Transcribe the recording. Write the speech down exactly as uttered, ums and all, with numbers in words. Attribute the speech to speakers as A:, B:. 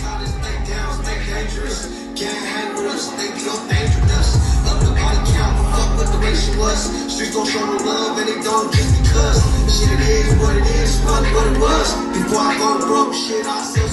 A: Shotters, they downs, they dangerous. Can't hang with us, they be on dangerous. Up the body count, fuck what the ratio was. Streets gon' show no love and they don't just because. Shit, it is what it is, fuck what it was. Before I go broke, shit, I sell